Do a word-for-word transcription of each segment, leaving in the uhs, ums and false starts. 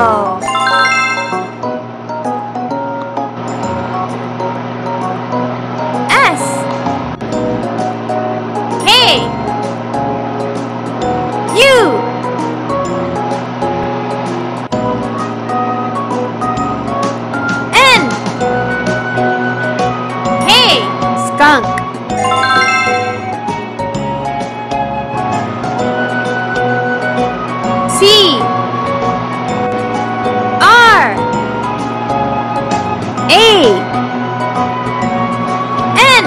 Eagle. S. K. U. N. K. Skunk. C. R. A. N.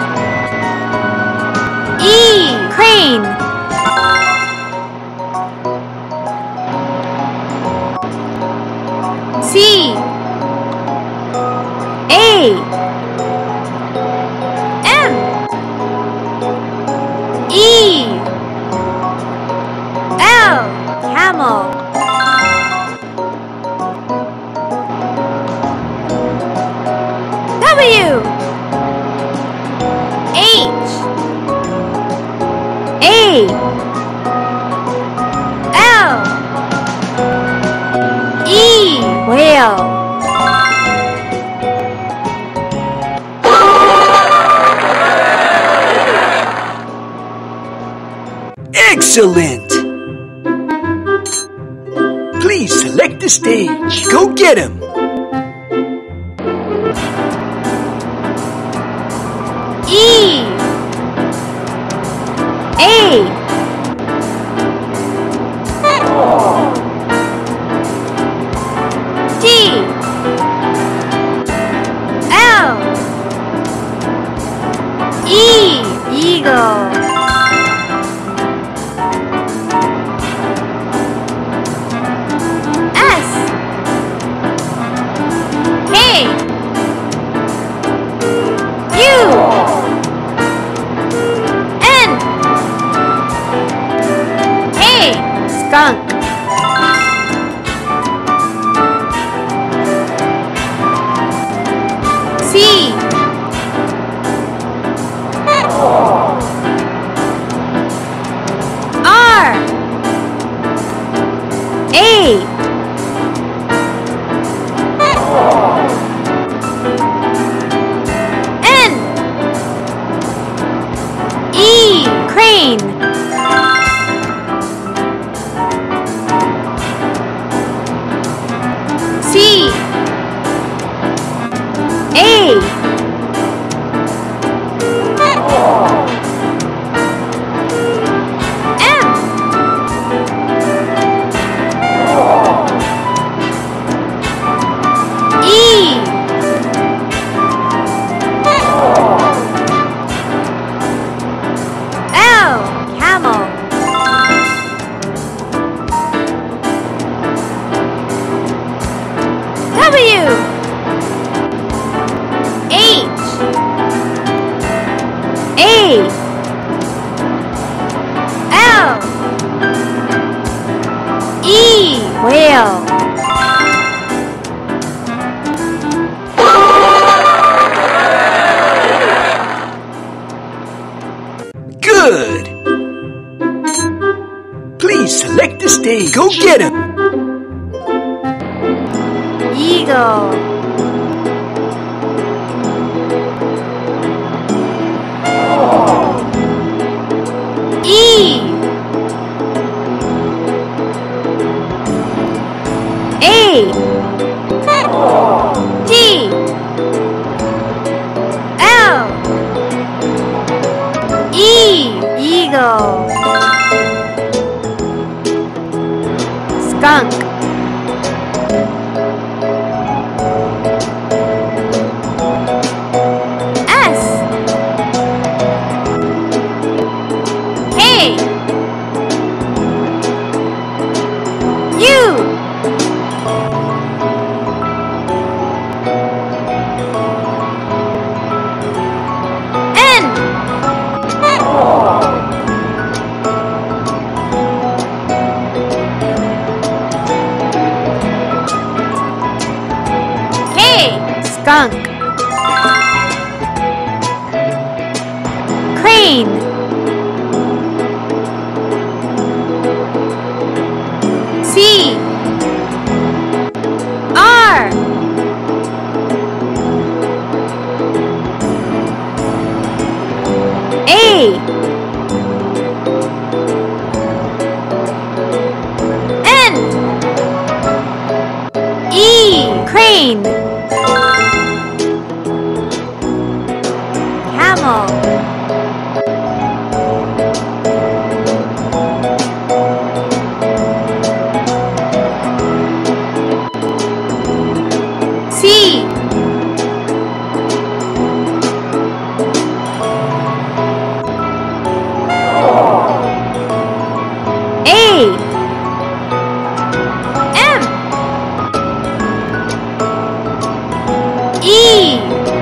E. Crane. C. A. M. E. L. Camel. W. H. A. L. E. Whale. Excellent! Please select the stage. Go get him! E. A. G. L. E. Eagle. Skunk. C. R. A. N. E. Crane. C. A. M. E. L. Camel. W. H. A. L. E. Whale. Good! Please select the stage. Go get him! Eagle. E. A. G. L. E. Eagle. Skunk. Skunk. Crane. C. Crane. Camel. C. A. M. E.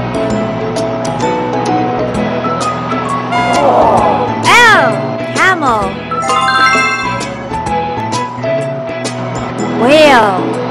L. Camel. Whale.